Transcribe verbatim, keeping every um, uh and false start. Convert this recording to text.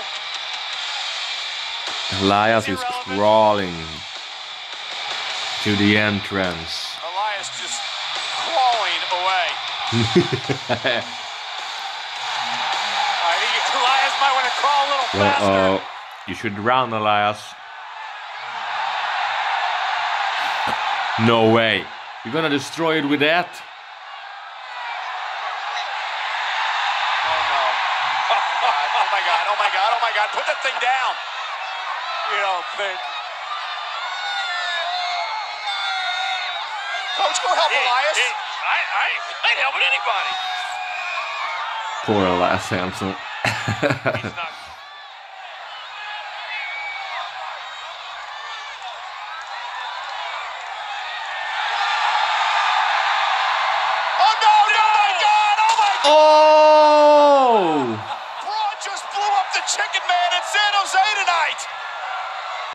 Elias is crawling to the entrance. Elias just crawling away. I think Elias might want to crawl a little faster. Uh-oh. You should run, Elias. No way. You're gonna destroy it with that? Oh no. Oh my god, oh my god, oh my god. Put that thing down. You don't think. Coach, go help Hey, Elias. hey, I, I, I ain't helping anybody. Poor Elias Samson. He's not. Oh no, no, my god, oh my god. Oh! Braun just blew up the chicken man in San Jose tonight.